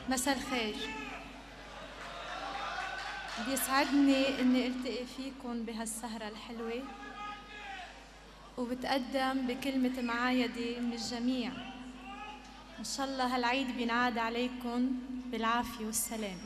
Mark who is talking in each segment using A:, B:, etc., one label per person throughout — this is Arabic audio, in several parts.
A: مساء الخير. بيسعدني إني ألتقي فيكن بهالسهرة الحلوة، وبتقدم بكلمة معايدة من الجميع. إن شاء الله هالعيد بينعاد عليكن بالعافية والسلام.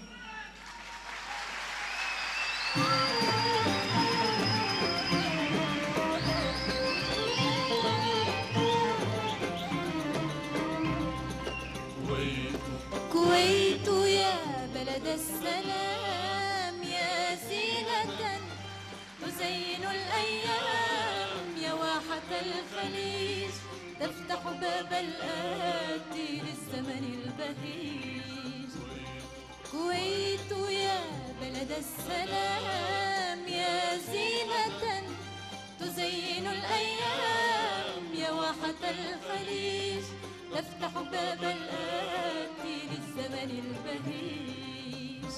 B: كويت يا بلد السلام، يا زينة تزين الأيام، يا واحة الخليج تفتح باب الآتي للزمن البهيج. كويت يا بلد السلام، يا زينة تزين الأيام، يا واحة الخليج تفتح باب الآتي للزمن البهيج.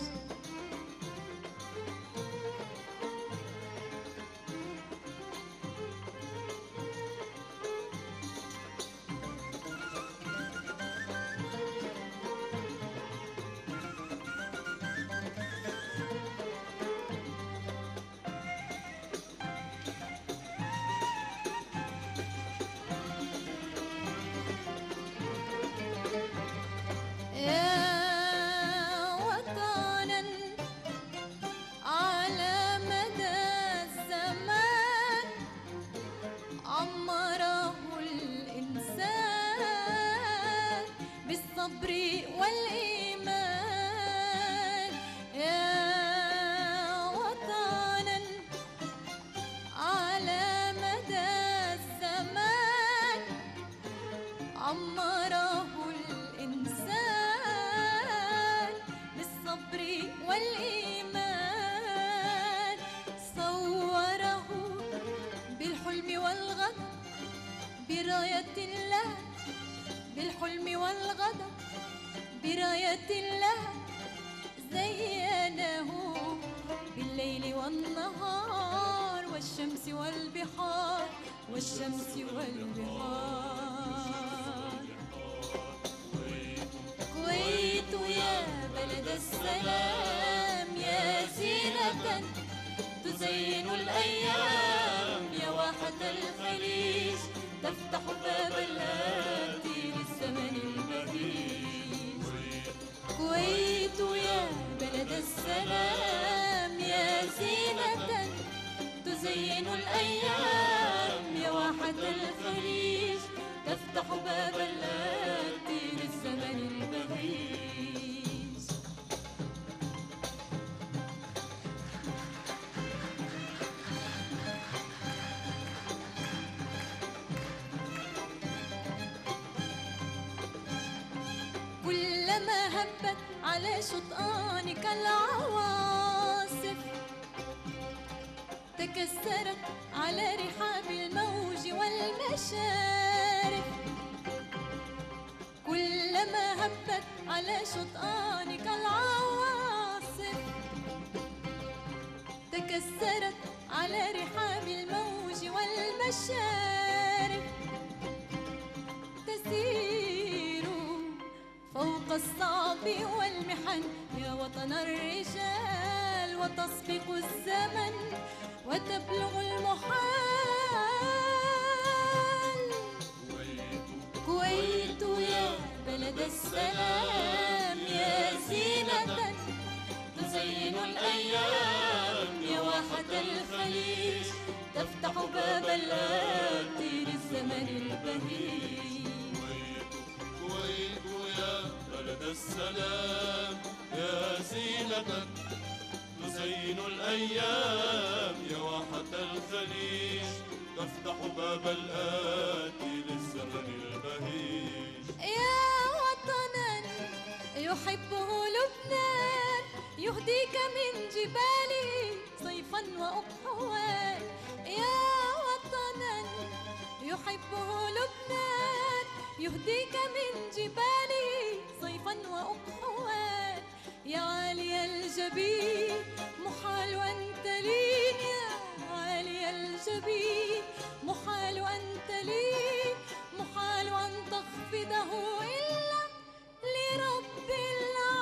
B: بالصبر والإيمان، يا وطنا على مدى الزمان عمره الإنسان بالصبر والإيمان، صوره بالحلم والغد براية الله، بالحلم والغضب براية الله، زينه بالليل والنهار والشمس والبحار، والشمس والبحار. كويت يا بلد السلام، يا زينة تزين الأيام، يا واحة الخليج تفتح باب الآتي للزمن البهيج. كويت يا بلد السلام، يا زينة تزين الأيام، يا واحة الخليج تفتح باب الآتي للزمن البهيج. كلما هبت على شطآنك العواصف تكسرت على رحاب الموج والمشارف. كلما هبت على شطآنك العواصف تكسرت على رحاب الموج والمشارف، تسير فوق الصعب والمحن يا وطن الرجال، وتسبق الزمن وتبلغ المحال. كويت يا بلد السلام، يا زينة تزين الأيام، يا واحة الخليج تفتح باب الآتي للزمن البهيج.
C: كويت يا بلد السلام، يا زينة تزين الأيام، يا واحة الخليج تفتح باب الآتي للزمن البهيج.
B: يا وطنا يحبه لبنان يهديك من جباله صيفا وأقوال، يا وطنا يحبه لبنان يهديك من جباله صيفا وأقوال، يا عالي الجبين محال أن تلين، يا عالي الجبين محال أن تلين، محال أن تخفضه إلا لرب العالمين.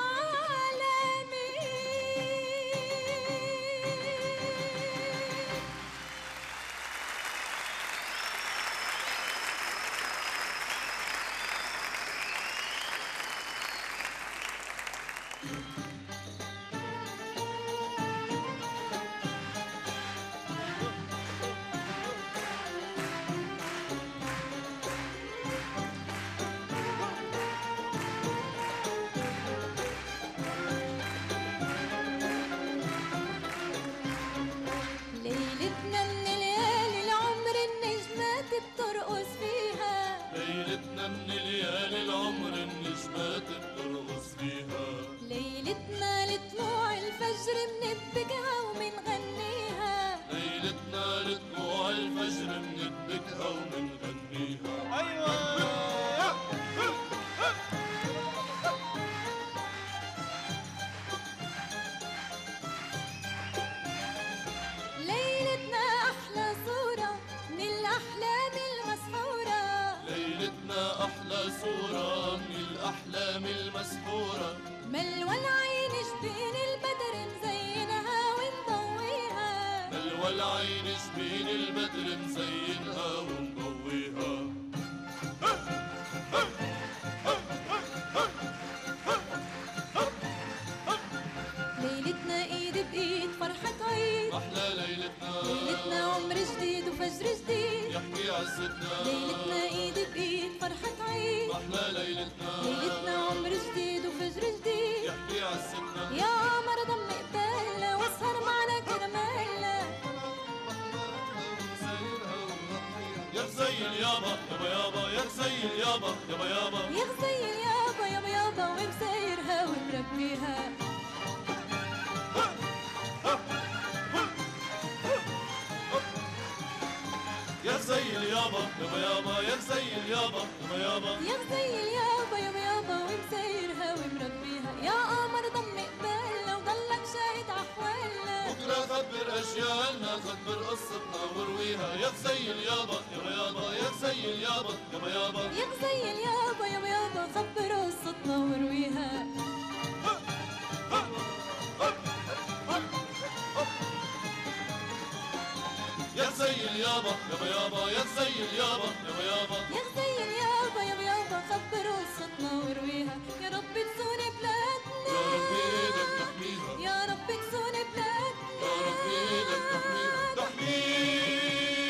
B: ليلتنا من ليالي العمر النجمات بترقص فيها،
C: ليلتنا من ليالي العمر النجمات بترقص فيها،
B: ليلتنا لطلوع الفجر منبكها ومنغنيها،
C: ليلتنا لطلوع الفجر منبكها ومنغنيها.
D: ايوه
B: ليلتنا أحلى صورة من الأحلام المسحورة،
C: ليلتنا أحلى صورة من الأحلام المسحورة،
B: ملوى العين جبين البدر مزينها ونضويها،
C: ملوى العين جبين البدر مزينها ومضويها.
B: ليلتنا ايد بايد فرحة عيد،
C: أحلى ليلتنا،
B: ليلتنا عمر جديد وفجر جديد،
C: يحكي عزتنا،
B: ليلتنا ايد بايد فرحة عيد،
C: أحلى ليلتنا،
B: ليلتنا عمر جديد وفجر جديد،
C: يحكي عزتنا.
B: يا قمر ضم قبالنا واسهر معنا كرمالنا،
C: يا غزيل يابا يابا يابا، يا غزيل يابا يابا يابا،
B: يا غزيل يابا يابا يابا ومسايرها ومربيها.
C: يا غزيل يابا يابا يابا، يا غزيل يابا يابا يابا،
B: يا غزيل يابا يابا يابا ومسايرها ومربيها، يا قمر ضم قبالنا وضلك شاهد أحوالنا،
C: بكرة خبر أجيالنا، خبر قصتنا ورويها. يا غزيل يابا يابا يابا، يا غزيل يابا يابا يابا،
B: يا غزيل يابا يابا يابا خبر قصتنا ورويها.
C: يا غزيل يابا يابا يابا، يا غزيل يابا يابا يابا،
B: يا غزيل يابا يابا يابا خبر قصتنا ورويها، يا رب تسون بلادنا،
C: يا رب إيدك تحميها،
B: يا رب تسون بلادنا،
C: يا رب إيدك تحميها تحميها.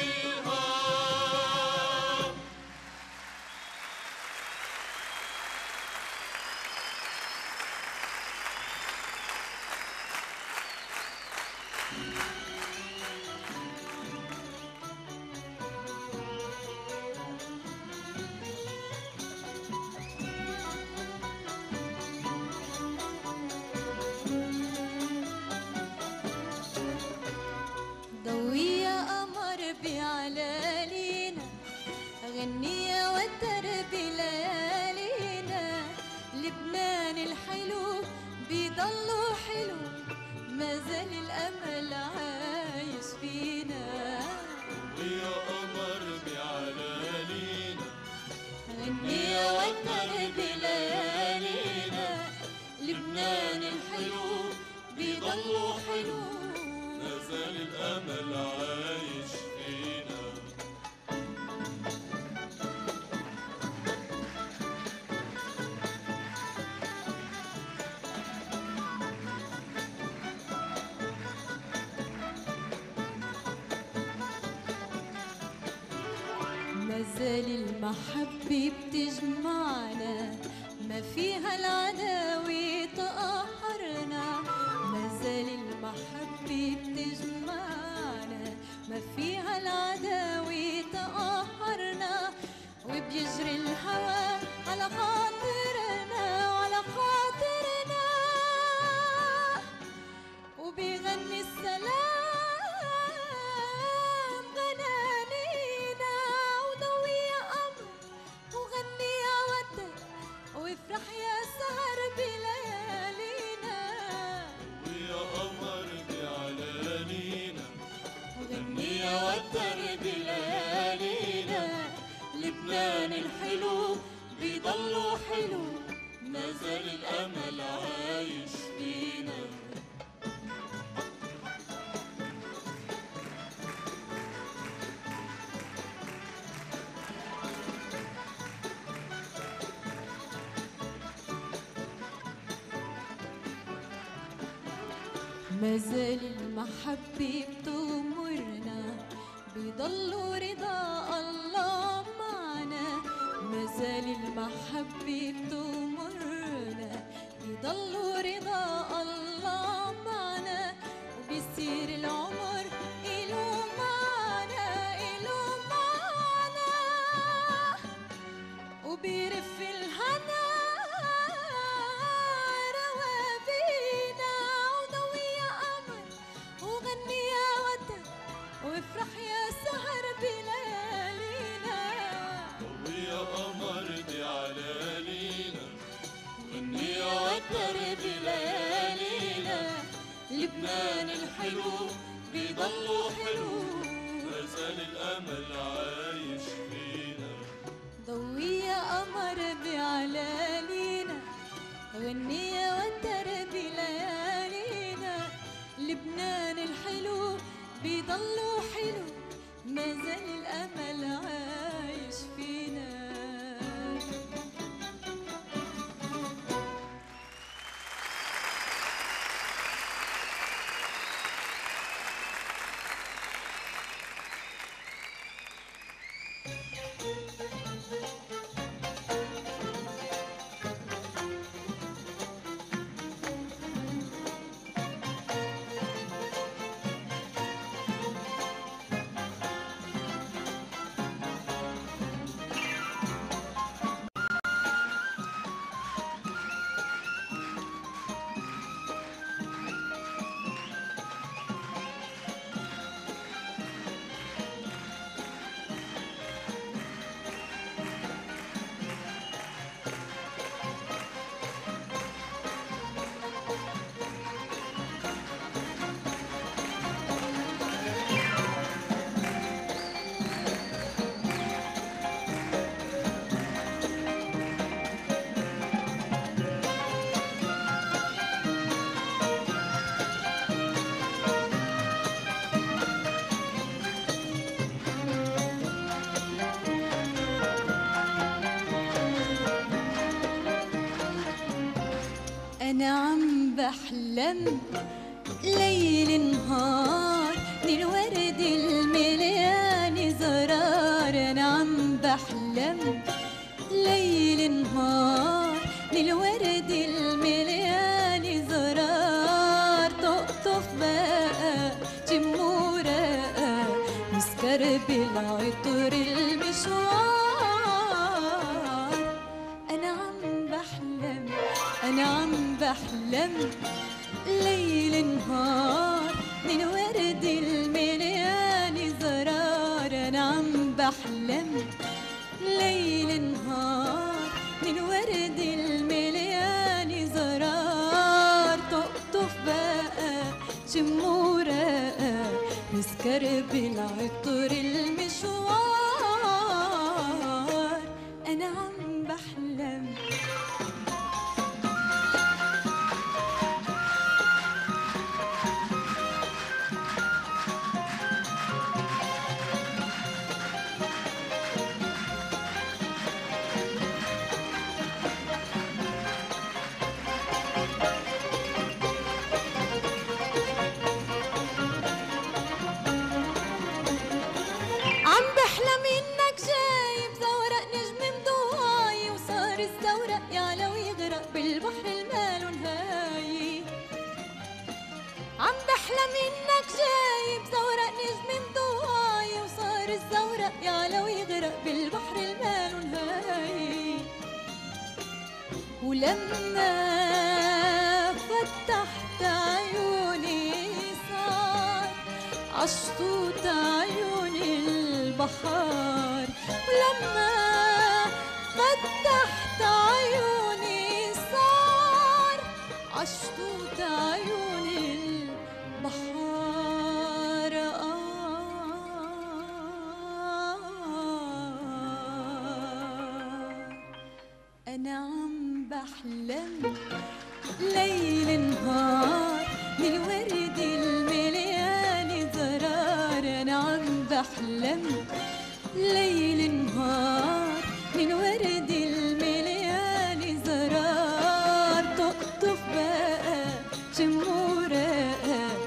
B: ضوي يا قمر بعلالينا، غني يا وتر بليالينا، لبنان الحلو بيضلو حلو، ما زال الأمل عايش فينا،
C: يا قمر بعلالينا،
B: غني يا وتر بليالينا، لبنان الحلو بيضلو حلو،
C: ما زال الأمل عايش فينا.
B: ما زال المحبة بتجمعنا، ما فيها العداوة تقهرنا، ما زال المحبة بتجمعنا، ما فيها العداوة تقهرنا، وبيجري الهوى على خاطرنا وعلى خاطرنا، وبيغني السلام غنانينا، وضوي يا قمر وغني يا وتر، وافرح يا سهر بليالينا،
C: ويا قمر بعلالينا،
B: وغني يا وتر بليالينا، لبنان الحلو بيضلو حلو،
C: ما زال الأمل عايش فينا.
B: مازال المحبة بتغمرنا بيضلوا رضا الله معنا. مازال المحبة بتغمرنا بيضلوا رضا الله معنا. وبيصير العمر إله معنا إله معنا. وبيرف الهنا روابينا. وضوي يا قمر وغني يا وتر وافرح يا سهر بليالينا.
C: ضوي يا قمر دي على لينا غني يا وتر بليالينا. لبنان الحلو بيضلوا حلو مازال الأمل عايش فينا.
B: ضوي يا قمر بعلالينا غني يا وتر بليالينا. لبنان الحلو بيضلوا حلو مازال الأمل عايش فينا. أنا عم بحلم ليل نهار من الورد المليان زرار. أنا عم بحلم ليل نهار من الورد المليان زرار. تقطف بقى جمورة مسكر بالعطر المشوار. أنا عم بحلم أنا عم بحلم ليل نهار من ورد المليان زرار. أنا عم بحلم ليل نهار من ورد المليان زرار. تقطف بقى جمورة مسكر بالعطر المشوار. أنا عم بحلم بالبحر المال نهاي. عم بحلم انك جايب زورق نجم مضواي وصار الزورق يعلى ويغرق بالبحر المال نهاي. ولما فتحت عيوني صار عشطوط عيوني البحر. ولما فتحت عيوني صار عشطوط عيوني البحر. أنا عم بحلم ليل نهار من الورد المليان زرار. أنا عم بحلم ليل نهار من ورد مسكر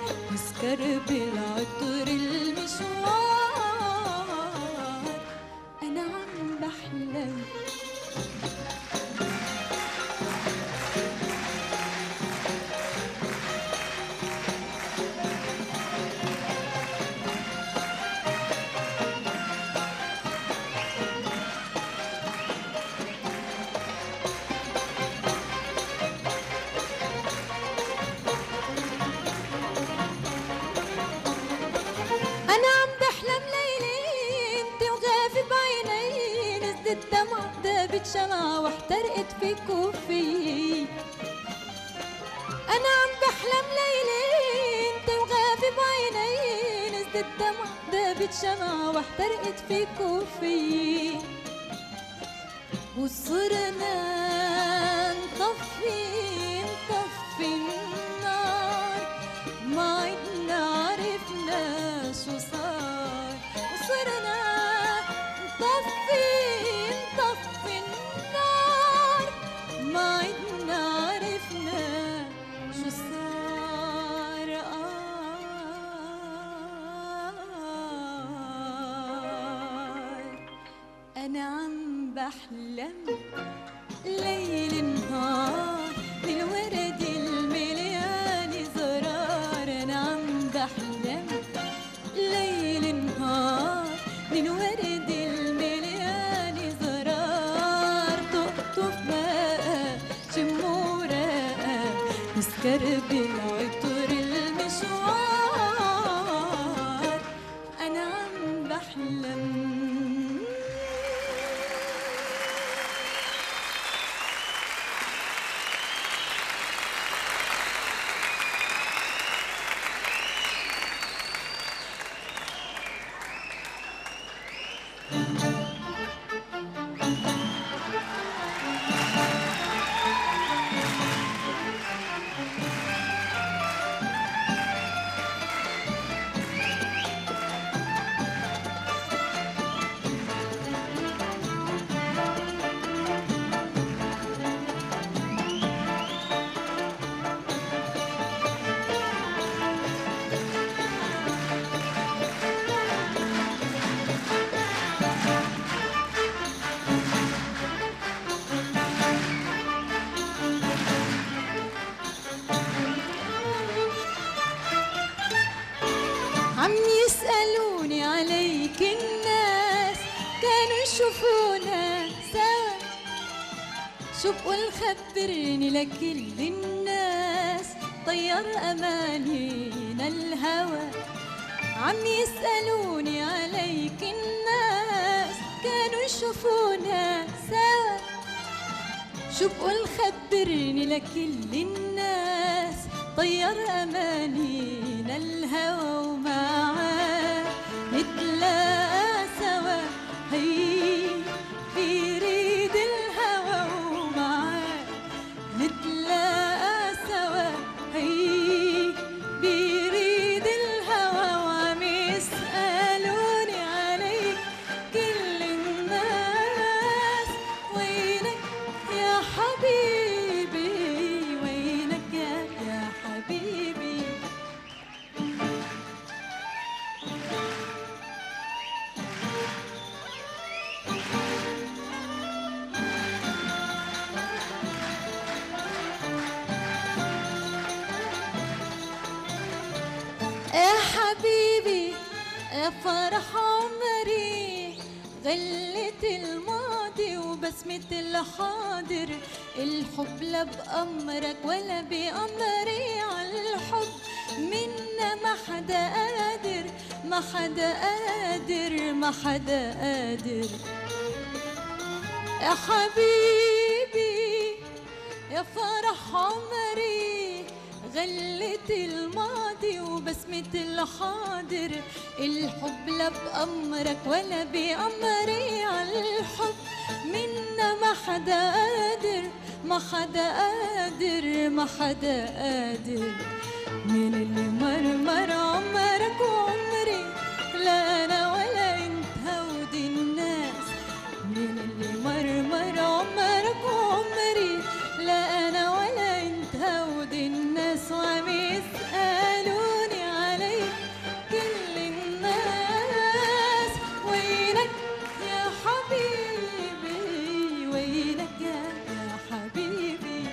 B: طفت شمعة واحترقت فيك وفي، وصرنا نطفي النار، ما عدنا عرفنا شو صار. وصرنا نطفي النار، ما عدنا عرفنا شو صار. أنا عم بحلم ليل نهار بالورد المليان زرار. أنا عم بحلم ليل نهار بالورد المليان زرار. تقطف بقى شمورة نسكر بالعطر المشوار. أنا عم بحلم. عم يسألوني عليك الناس، كانوا يشوفونا سوا، شو بقول خبرني لكل الناس، طير أمانينا الهوى. عم يسألوني عليك الناس، كانوا يشوفونا سوا، شو بقول خبرني لكل الناس، طير أمانينا الهوى. ومعاه نتلاقى سوا هي في ريد الهوى، ومعاه نتلاقى سوا هي بريد الهوى. وعم يسألوني عليك كل الناس، وينك يا حبيبي، وينك يا حبيبي. يا حبيبي يا فرح عمري، غلة الماضي وبسمة الحاضر. الحب لا بأمرك ولا بأمري، عالحب منا ما حدا قادر، ما حدا قادر، ما حدا قادر. يا حبيبي يا فرح عمري، غلة الماضي وبسمة الحاضر. الحب لا بأمرك ولا بأمري، عالحب منا ما حدا قادر، ما حدا قادر، ما حدا قادر. من اللي مرمر عمرك وعمري، لا أنا ولا أنت هودي الناس. من اللي مرمر عمرك وعمري، لا أنا ولا أنت هودي الناس. وعم يسألوني عليك كل الناس، وينك يا حبيبي، وينك يا حبيبي.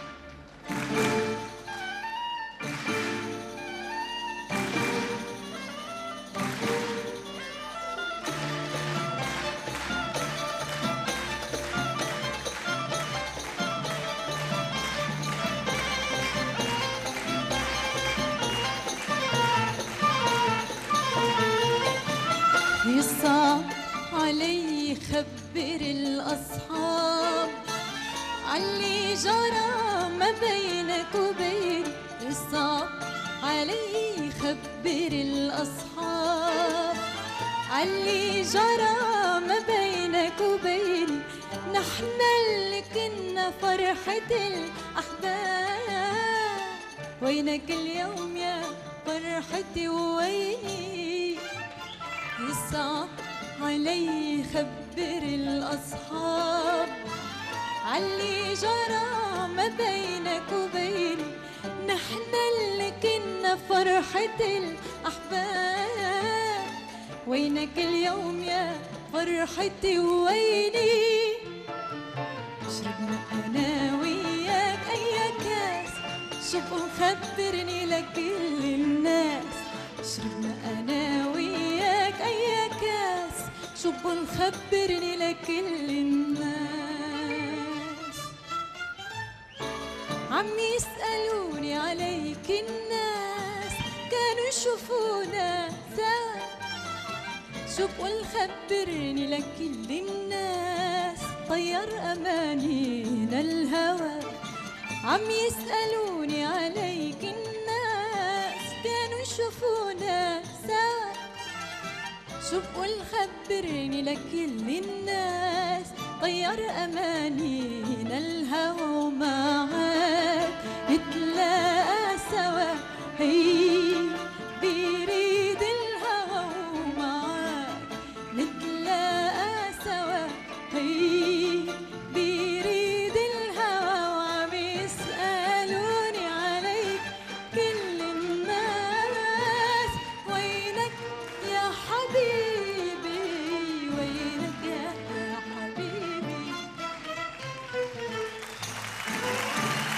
B: يصعب علي خبر الأصحاب علي جرى ما بينك وبين. يصعب علي خبر الأصحاب علي جرى ما بينك وبيني، نحن اللي كنا فرحة الأحباب. وينك اليوم يا فرحتي وويني؟ يصعب علي خبر الأصحاب علي جرى ما بينك وبيني، نحن اللي كنا فرحة الأحباب. وينك اليوم يا فرحتي وويني؟ شربنا أنا وياك أي كاس، شوف وخبرني لكل الناس. شربنا أنا وياك أي كاس، شوف ونخبرني لكل الناس. عم يسألوني عليك الناس، كانوا يشوفونا سوا. شوف ونخبرني لكل الناس، طير أمانينا الهوى. عم يسألوني عليك الناس، كانوا يشوفونا سوا. شوف ونخبرني لكل الناس، طير أمانينا الهوى. ومعاك نتلاقى سوا، هي بيريد الهوى. ومعاك نتلاقى سوا، هي بيريد الهوى. وعم يسألوني عليك كل الناس، وينك يا حبيبي؟ وينك يا حبيبي؟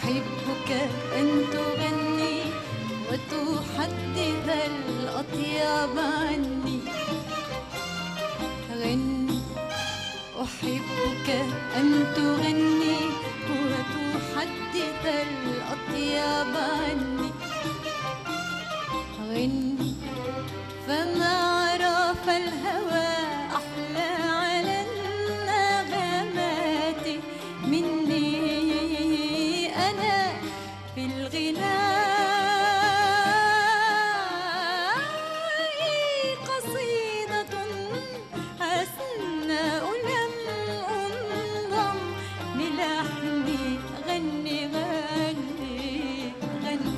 B: أحبك أن تغني وتحدث الأطياب عني. غني أحبك أن تغني وتحدث الأطياب عني. غني فما عرف الهوى أحلى على النغمات مني. أنا في الغناء قصيدة أثناء لم أنظم بلحني. غني غني غني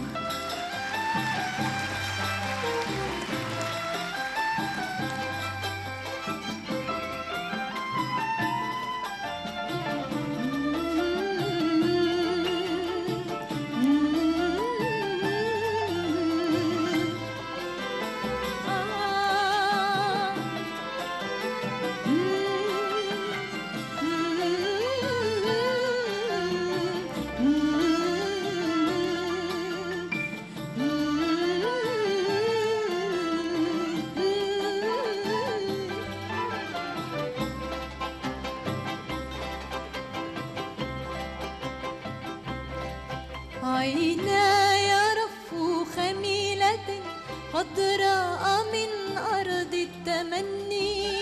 B: عيناي رف خميلة خضراء من أرض التمني.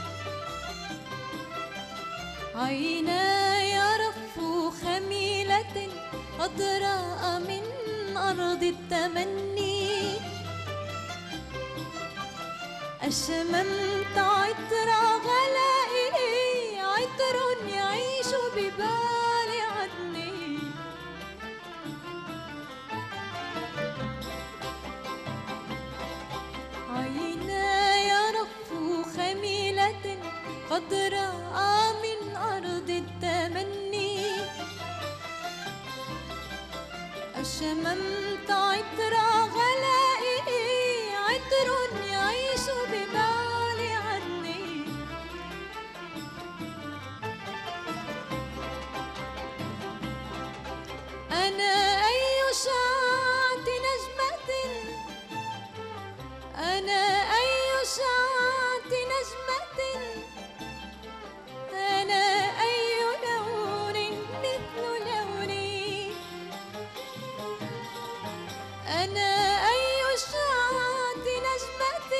B: عيناي رف خميلة خضراء من أرض التمني. أشممت عطر غلائي، عطر يعيش ببال عدني. عيناي رف خميلة خضراء من أرض التمني. أشممت عطر غلائي، عطر يعيش ببال عدني. أنا أي شعاع نجمة، أنا أي شعاع نجمة، أنا أي لون مثل لوني. أنا أي شعاع نجمة،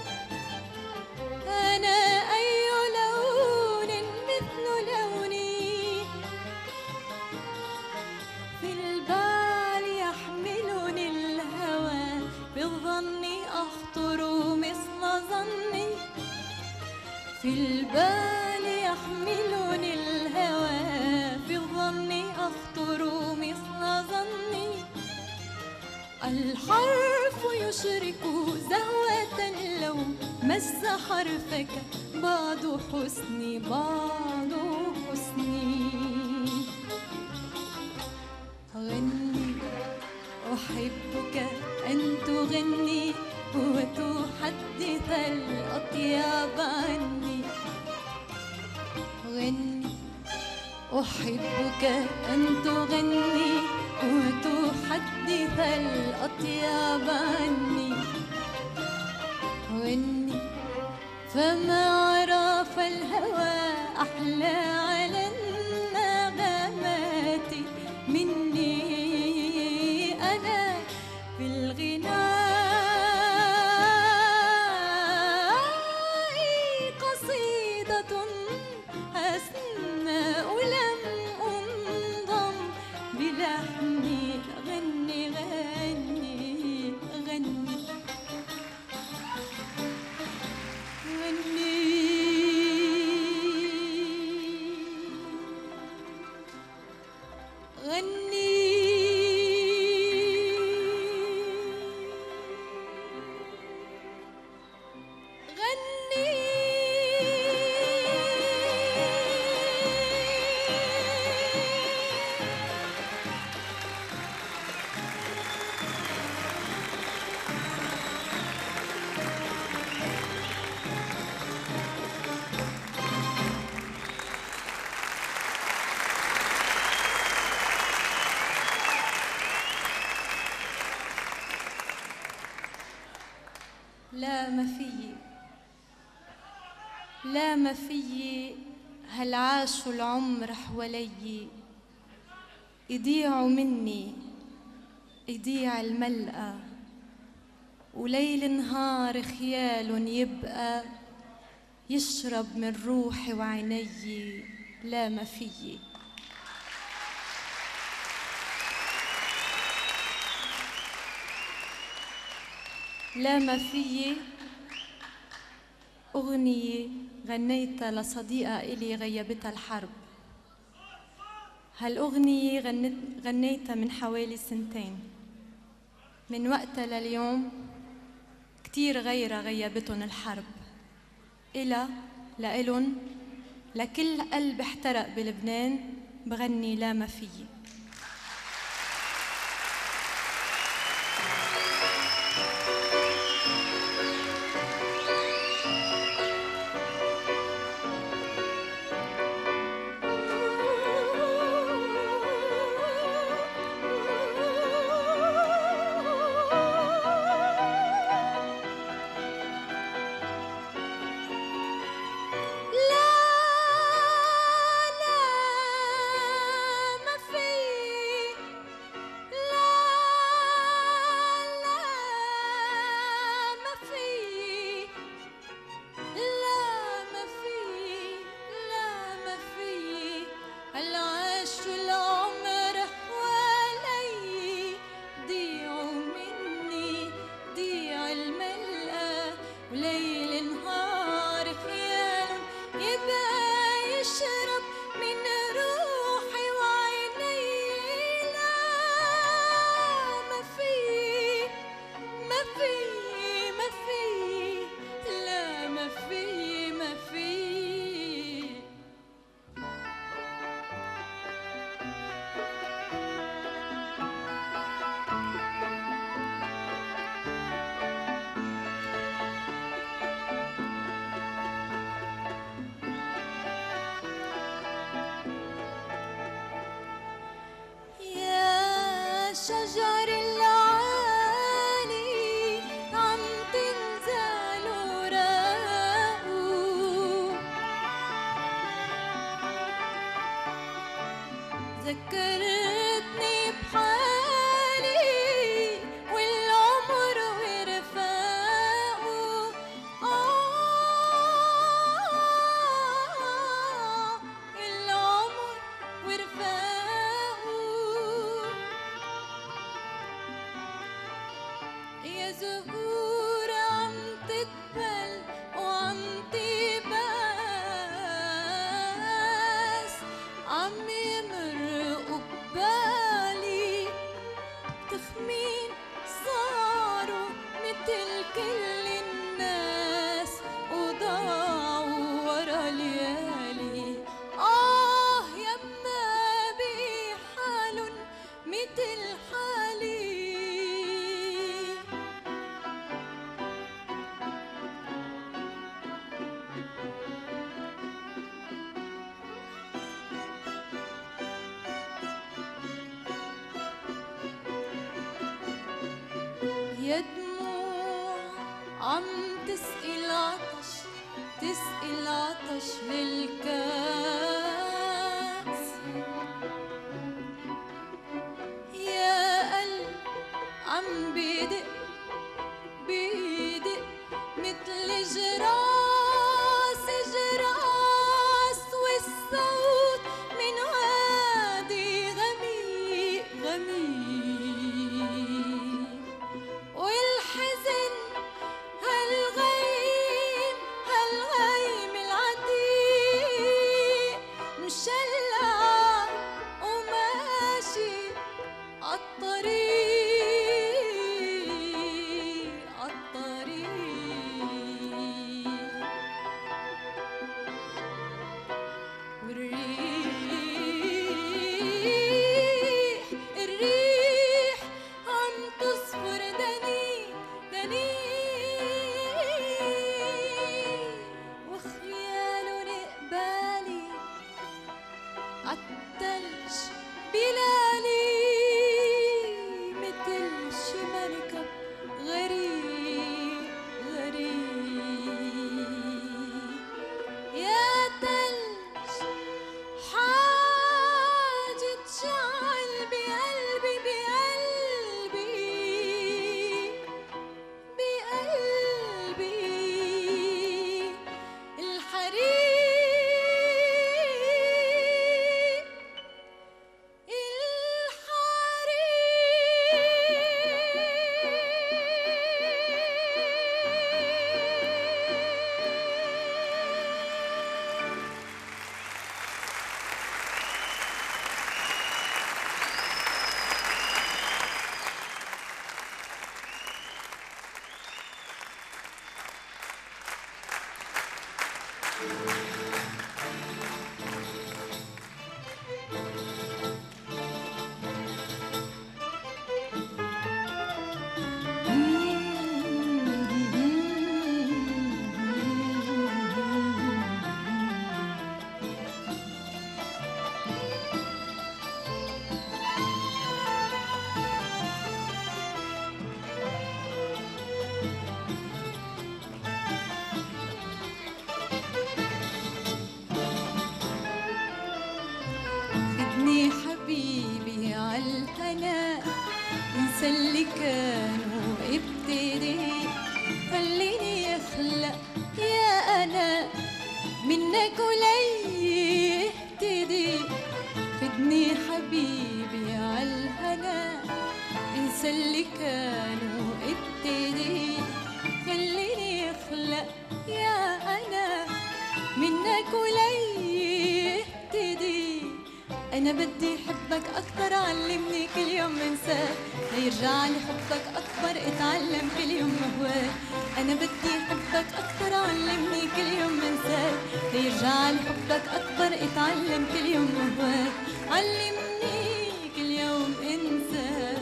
B: أنا أي لون مثل لوني. في البال يحملني الهوى، بالظن أخطر مثل ظني. في البال يحملني الهوى، بالظن أخطر مثل ظني. الحرف يشرك زهوة لو مس حرفك بعض حسني بعض حسني. غني أحبك أن تغني وتحدث الأطياب عني. غني أحبك أن تغني وتحدث الأطياب عني. غني فما عرف الهوى أحلى على النغمات مني. أنا في الغناء قصيدة أثناء لم أنظم بلحني. غني غني غني غني غني
A: لا ما فيي، لا ما فيي، هل عاشوا العمر حوالي يضيعوا مني، يضيع الملقى، وليل نهار خيال يبقى يشرب من روحي وعيني. لا ما فيي. لا ما فيي أغنية غنيتها لصديقة إلي غيبتها الحرب. هالأغنية غنيتها من حوالي 2 سنين. من وقتها لليوم كتير غيرها غيبتهم الحرب. لإلن لكل قلب احترق بلبنان بغني لا ما فيي. شجر العالي عم تنزل وراقه، ذكرتني بحالي والعمر ورفاقه. العمر ورفاقه يا زهور عم تدبل وعم تباس، عم يمرقوا ببالي تخمين صاروا متل كل الناس وضاعوا ورا ليالي. يما بحالن متل حالي. يا دموع عم تسقي العطش، تسقي العطش للكاس. يا قلب عم بيدق بيدق متل جراس جراس، والصوت من وادي غميق غميق، والحزن هالغيم هالغيم العتيق مشلع وماشي عالطريق عالطريق. والريح الريح عم تصفر دنيق دنيق، وخيالن قبالي عالتلج بلالي متل شي مركب غريب غريب. انسى اللي كان وابتدي. خليني اخلق يا انا منك ولي اهتدي. خدني حبيبي عالهنا انسى اللي كان وابتدي. خليني اخلق يا انا منك ولي اهتدي. انا بدي حبك اكتر علمني كل يوم انساك ليرجع لي حبك اكبر اتعلم كل يوم هواك. انا بدي حبك اكتر علمني كل يوم انساك ليرجع لي حبك اكبر اتعلم كل يوم هواك. علمني كل يوم انساك.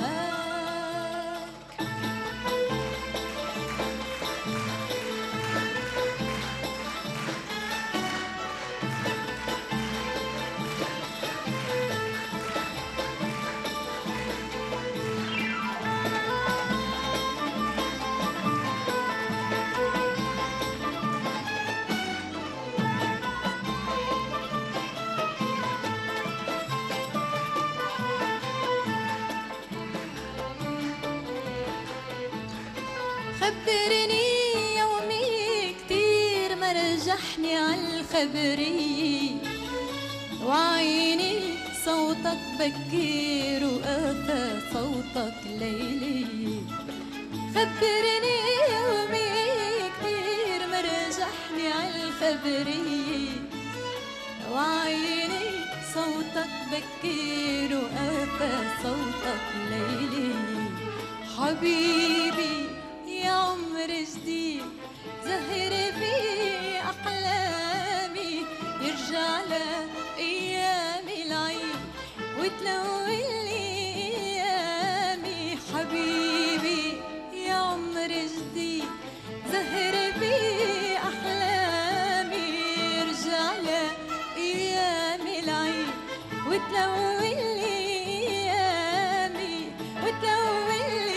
A: خبرني يومي كتير مرجحني عالخبرية. وعيني صوتك بكير وقفا صوتك ليلي. خبرني يومي كتير مرجحني عالخبرية. وعيني صوتك بكير وقفا صوتك ليلي. حبيبي يا عمر جديد زهر في أحلامي. يرجع لأيامي العيد وتلون لي أيامي. حبيبي يا عمر جديد زهر في أحلامي. يرجع لأيامي العيد وتلون لي أيامي وتلون لي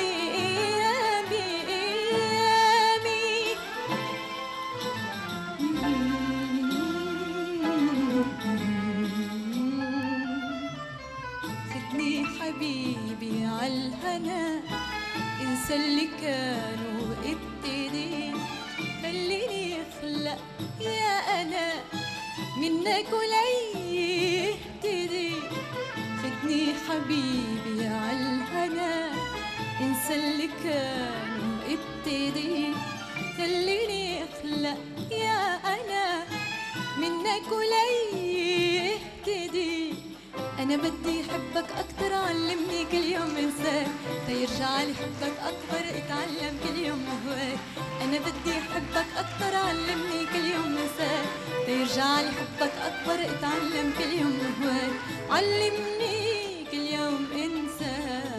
A: حبيبي عالهنا انسى اللي كان وابتدي. خليني اخلق يا انا منك ولي اهتدي. خدني حبيبي عالهنا انسى اللي كان وابتدي. خليني اخلق يا انا منك ولي اهتدي. أنا بدي حبك أكتر علمني كل يوم انساك تيرجع لي حبك أكبر اتعلم كل يوم هواك. أنا بدي حبك أكتر علمني كل يوم انساك تيرجع لي حبك أكبر اتعلم كل يوم هواك. علمني كل يوم انساك.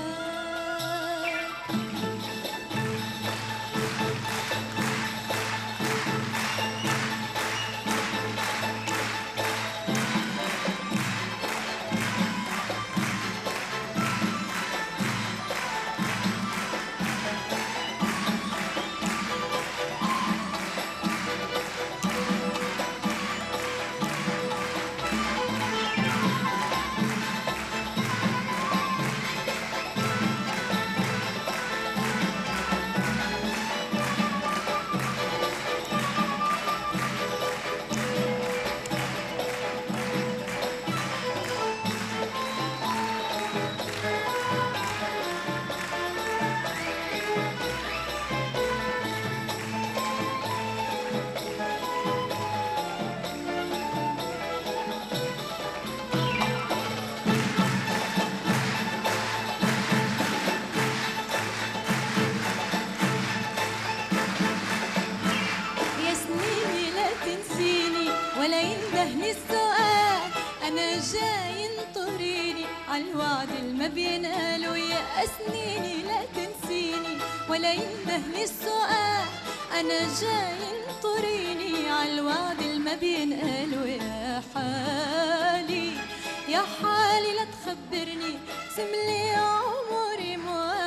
A: ولا يندهني السؤال أنا جاي انطريني عالوعد الما بينقالوا. يا سنيني لا تنسيني ولا يندهني السؤال أنا جاي انطريني عالوعد الما بينقالوا. يا حالي يا حالي لا تخبرني سملي عمري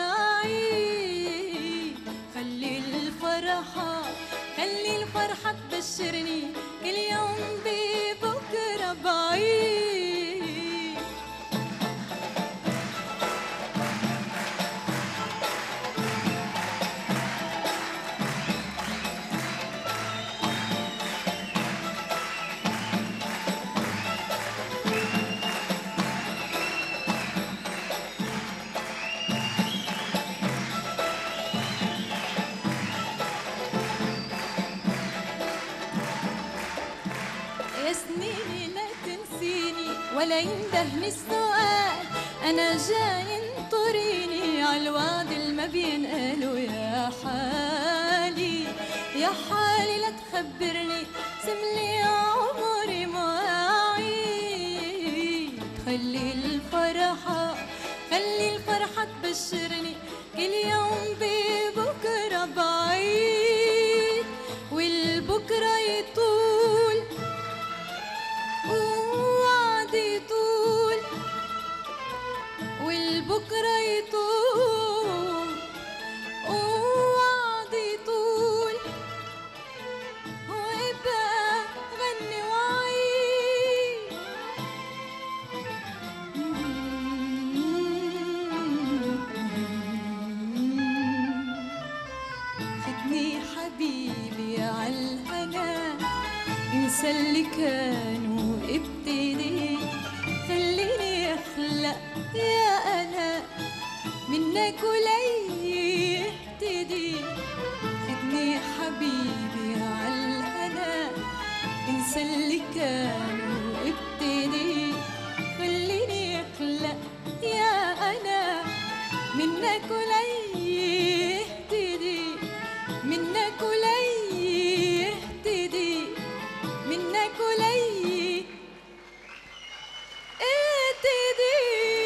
A: مواعيد. خلي الفرحة تبشرني كل يوم ببكرة بعيد.
B: ولا يندهني السؤال. أنا جاي انطريني عالوعد الما بينقالوا. يا حالي يا حالي لا تخبرني سملي عمري ما أعيد. خلي الفرحة تبشرني كل يوم ببكرة بعيد. والبكرة يطول ووعد يطول، والبكرة يطول ووعد يطول، وابقى غني وعيد. خدني حبيبي عالهنا انسى اللي كان وابتدي. خليني اخلق يا انا منك ولي اهتدي. خدني حبيبي عالهنا انسى اللي كان وابتدي. خليني اخلق يا انا منك ولي اهتدي. منك ولي اهتدي. منك ولي اهتدي.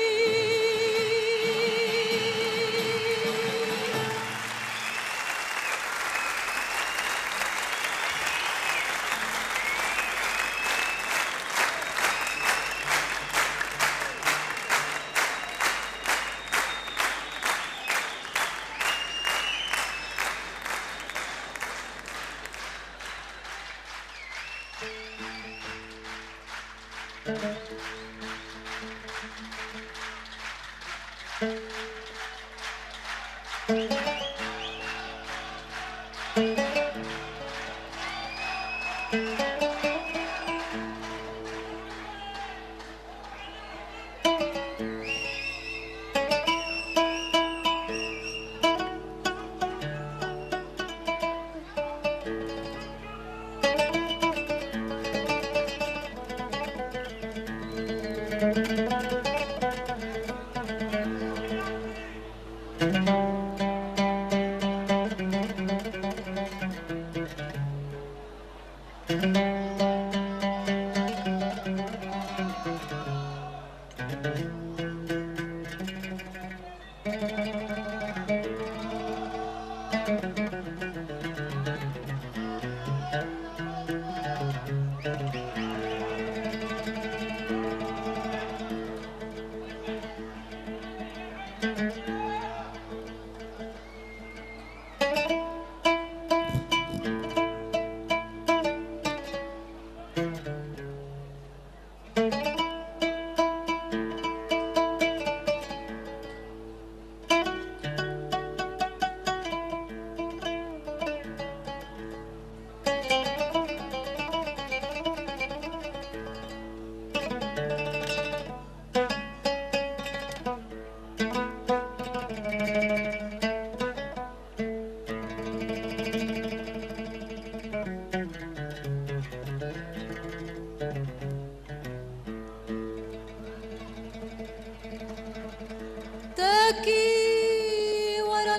B: تاكي ورا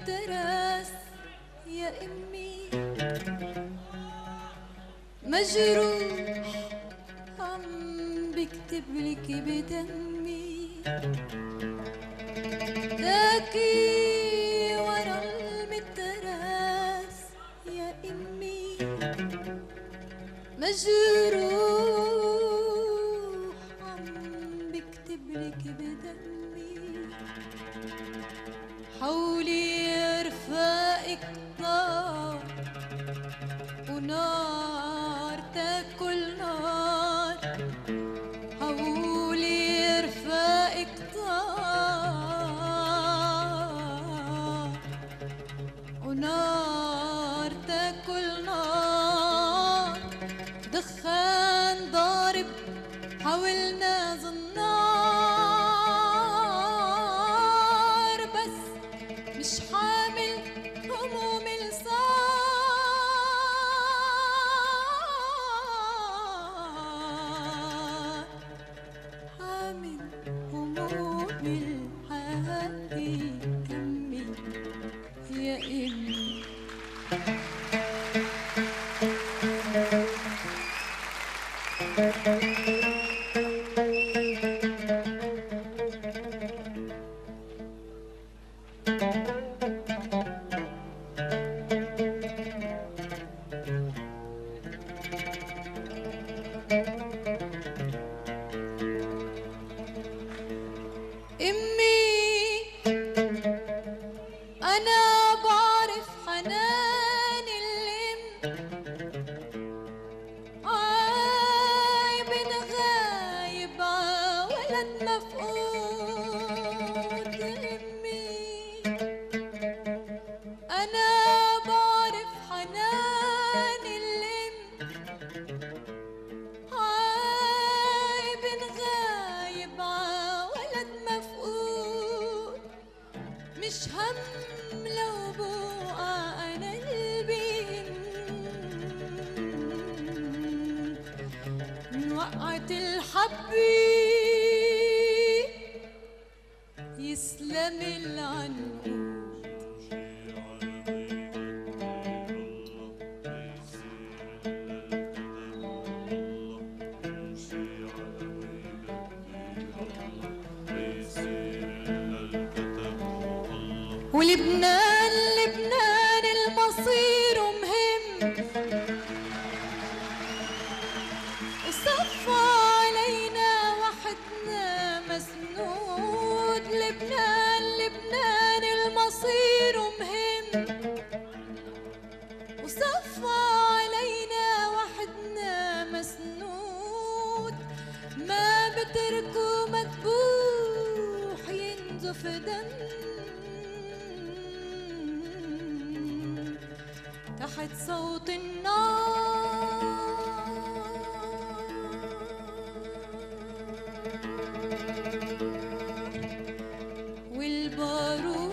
B: المتراس يا امي مجروح عم بكتبلك بدمي. تاكي ورا المتراس يا امي مجروح عم بكتبلك بدمي. حولي رفاقك نار ونار تاكل نار. حولي رفاقك نار ونار تاكل نار. دخان ضارب حاولنا زنار بس مش حامل هموم الصار. مفقود أمي. أنا بعرف حنان الأم، عايب غايب عولد مفقود، مش هم لو بوقع أنا قلبي من وقعة الحبي. يسلم العنقود ولبنان لبنان المصير مهم، وصفى علينا وحدنا مسنود. لبنان لبنان المصير مهم، وصفى علينا وحدنا مسنود. ما بتركوا مذبوح ينزف دم تحت صوت النار والبارود.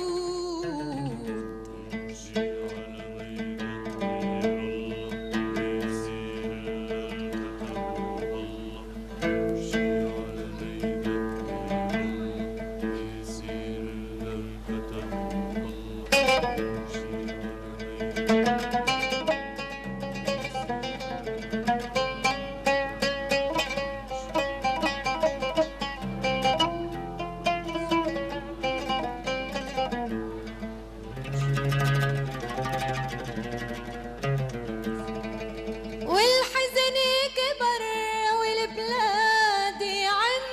B: والحزن كبر والبلاد يعم،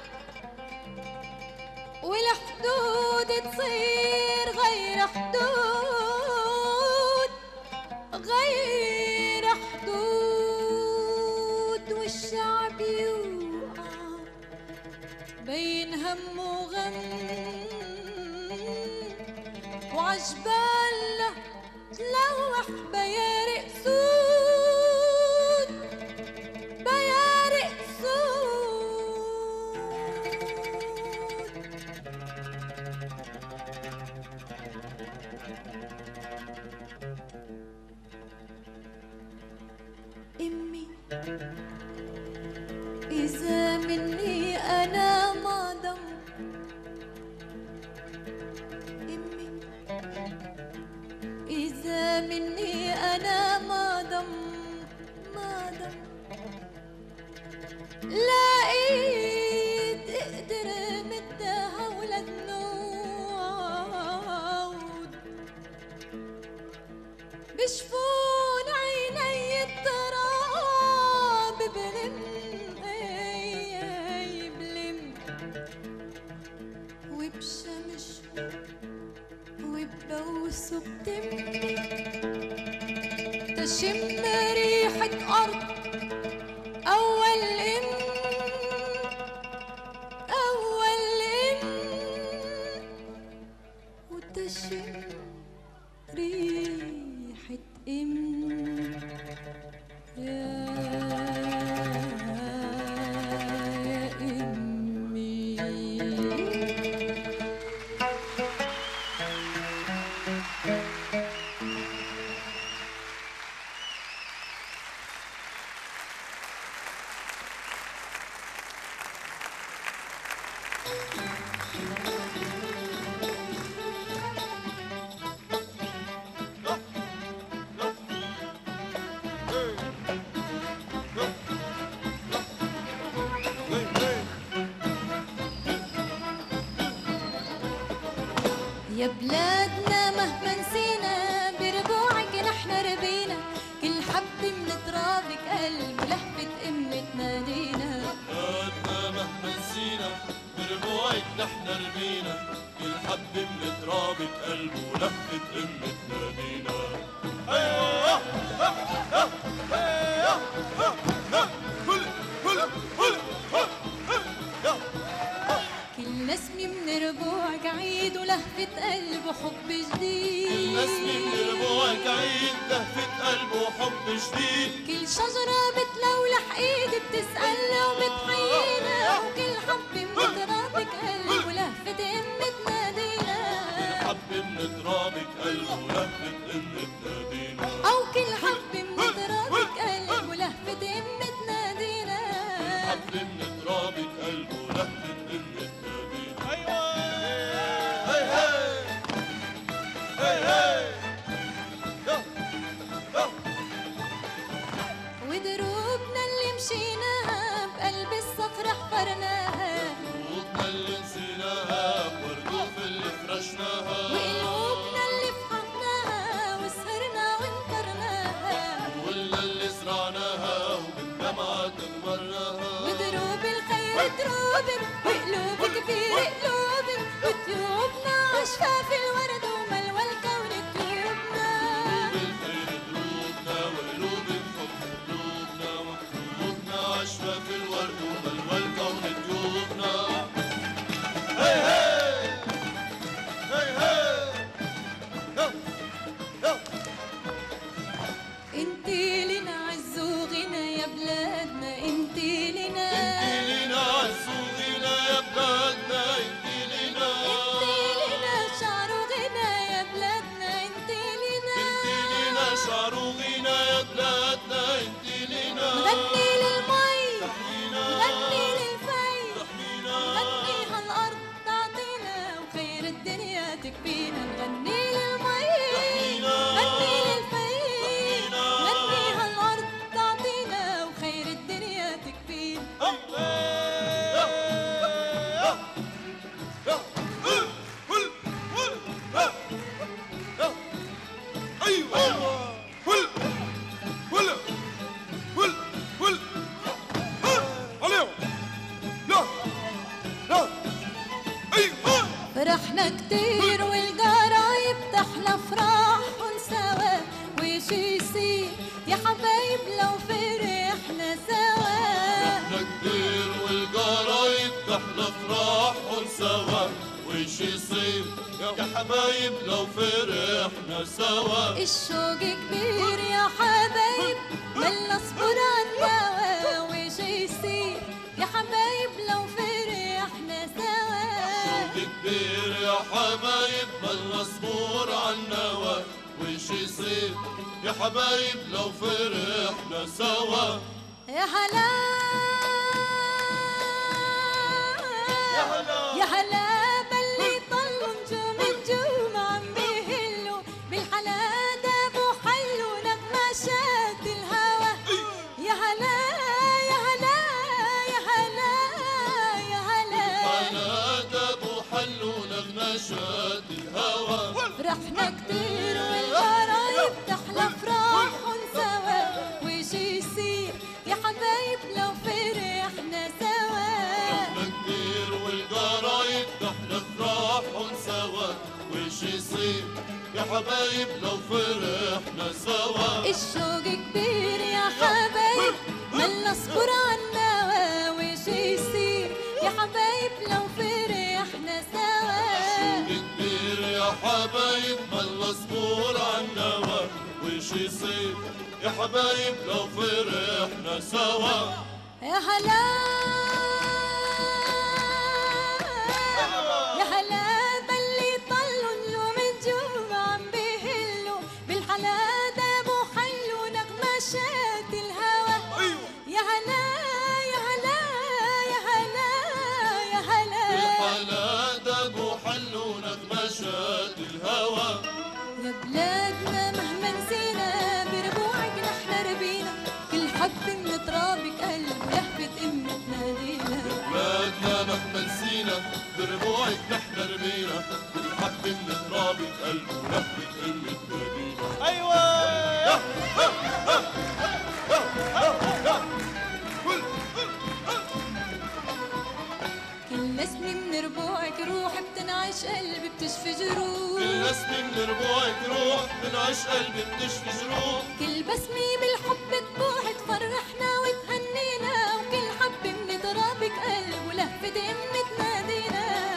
B: والحدود تصير غير حدود غير حدود. والشعب يوقع بين هم وغم، وعجباله تلوح بيارق سود بيارق سود. أمي إذا مني أنا ما ضم، أمي إذا مني أنا ما ضم لا إيد اقدر مدها ولد نود. بشفون عيني التراب بلم بلم، وبشمش وببوس وبتم تشم ريحة أرض أول وتشم ريحة يا أمي. يا بلادنا مهما نسينا بربوعك نحن ربينا، كل حب من ترابك قلب لهفة أمي تنادينا.
C: بلادنا مهما نسينا بربوعك نحن ربينا، كل حب من ترابك قلب ولهفة أمي تنادينا. أيوه أيوه
B: كل نسمة من ربوعك عيد ولهفة قلب وحب جديد.
C: كل نسمة من ربوعك عيد لهفة قلب وحب جديد.
B: كل شجرة بتلولح ايد بتسألنا وبتحيينا، وكل حبة من ترابك قلب ولهفة ام تنادينا.
C: كل حبة من ترابك قلب ولهفة ام تنادينا.
B: أو كل حبة من ترابك قلب ولهفة ام تنادينا.
C: كل حبة من ترابك قلب ولهفة ام تنادينا. أيوة هي هي هي هي
B: ودروبنا اللي مشيناها بقلب الصخر حفرناها،
C: دروبنا اللي نسيناها بوردوف اللي فرشناها،
B: وقلوبنا اللي فحطناها وسهرنا وانطرناها،
C: ولا اللي زرعناها وبالدمعة تغمرناها.
B: ودروب الخير دروبن وقلوب كبير قلوبن، وطيوبنا عشفاف الورد وملوى الكون طيوبنا.
C: بالخير دروبنا وقلوب الحب قلوبنا، وقلوبنا عشفة في الورد وملوى الكون طيوبنا. هي هي هي هي
B: انتي لنا عز وغنى يا بلادنا، انتي لنا
C: انتي لينا عز وغنى يا بلادنا، انتي لينا
B: شعر وغنى يا بلادنا، انتي لنا
C: انتي لينا شعر وغنى يا بلادنا، انتي لينا
B: نغني للمي
C: تحمينا
B: نغني للفي
C: تحمينا.
B: نغني هالارض تعطينا وخير الدنيا تكفينا. نغني للمي نغني للفي نغني هالارض تعطينا وخير الدنيا تكفينا. فرحنا كتير والقرايب تحلى فرحهم سوا، وش يصير يا حبايب لو فرحنا سوا.
C: فرحنا كتير والقرايب تحلى فرحهم سوا، وش يصير يا حبايب لو فرحنا سوا.
B: الشوق كبير يا حبايب ملا اصبر عالنوا، وش يصير يا حبايب لو فرحنا سوا.
C: كبير يا حبايب بل نصبر عالنوا، وش يصير يا حبايب لو فرحنا سوا.
B: يا هلا يا هلا باللي طلوا نجوم النجوم عم بيهلوا بالحلا دابوا حلوا نغمشات الهوى. يا هلا يا هلا يا هلا يا هلا
C: على داب وحلوا نغنشات الهوى.
B: فرحنا كتير والقرايب تحلى فرحهم سوا، وش يصير يا حبايب لو فرحنا سوا.
C: فرحنا كتير والقرايب تحلى فرحهم سوا، وش يصير يا حبايب لو فرحنا سوا.
B: الشوق كبير يا حبايب ملا اصبر عالنوا، وش يصير يا حبايب لو فرحنا سوا.
C: كبير يا حبايب ملا اصبر عالنوا، وش يصير يا حبايب لو فرحنا سوا.
B: يا هلا يا هلا باللي طلوا نجوم النجوم عم بيهلوا بالحلا دابوا حلوا نغمشات الهوى. يا هلا يا هلا يا هلا يا هلا
C: بالحلا داب وحلوا نغمشات الهوى.
B: يا بلادنا مهما نسينا بربوعك نحن ربينا، كل حب من ترابك قلب ولهفة ام تنادينا.
C: بلادنا مهما نسينا بربوعك نحن رمينا، كل حب من ترابك قلب ولهفة ام تنادينا. ايوه
B: كل نسمة من ربوعك روح بتنعش قلبي بتشفي جروح،
C: كل نسمة من ربوعك روح بنعش قلبي بتشفي جروح.
B: كل بسمة بالحب تبوح تفرحنا وتهنينا، وكل حبة من ترابك قلب ولهفة ام تنادينا.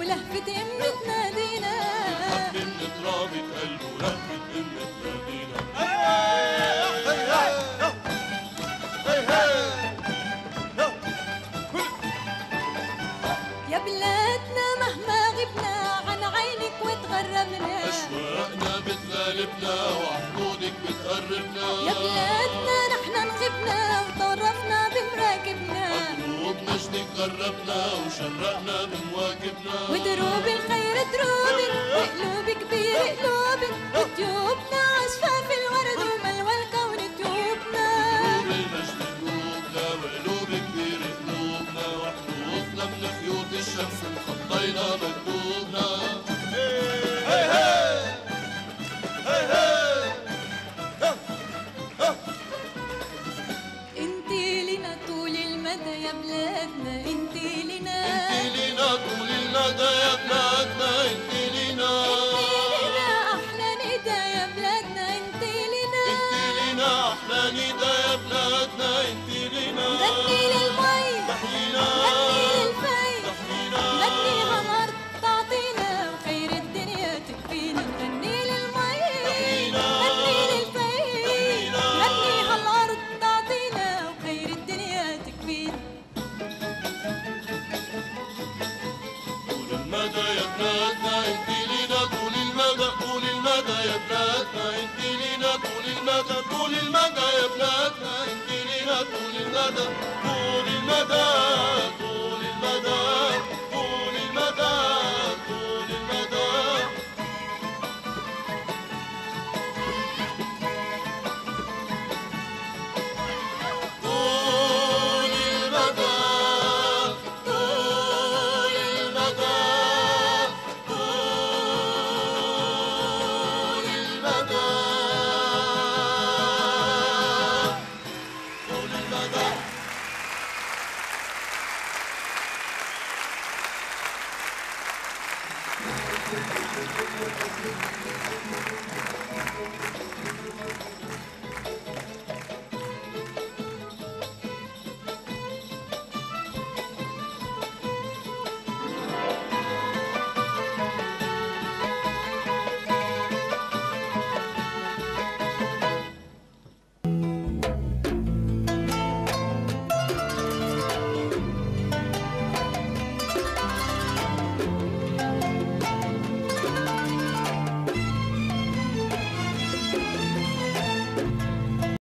B: ولهفة أم تنادينا،
C: بنحب من ترابة قلبه ولهفة أم تنادينا.
B: يا بلادنا مهما غبنا عن عينك وتغربنا،
C: أشواقنا بتغالبنا وحدودك بتقربنا.
B: يا بلادنا نحن انغبنا وطرفنا بمراكبنا،
C: قلوب نجدك غربنا وشرقنا بمواكبنا.
B: ودروب الخير دروبك وقلوب كبير قلوبك، وطيوبنا عشفاف الورد وملوى الكون طيوبنا.
C: قلوب المجد قلوبنا وقلوب كبير قلوبنا، وحروفنا من خيوط الشمس مخطينا مكتوبنا.
B: انتي لنا طول المدى يا بلادنا، انتي لنا،
C: انتي لنا طول المدى يا بلادنا، انتي لنا،
B: انتي لنا احلى ندى يا بلادنا، انتي لنا،
C: انتي لنا احلى ندى يا بلادنا، انتي لنا.
B: غني للمي،
C: تحيينا،
B: غني للفي،
C: تحيينا،
B: غني هالارض تعطينا وخير الدنيا تكفينا. غني للمي، غني للفي، غني هالارض تعطينا وخير الدنيا تكفينا.
C: طول المدى يا بلادنا انتي لنا، طول المدى، طول المدى يا بلادنا انتي لنا، طول المدى، طول المدى يا بلادنا انتي لنا، طول المدى.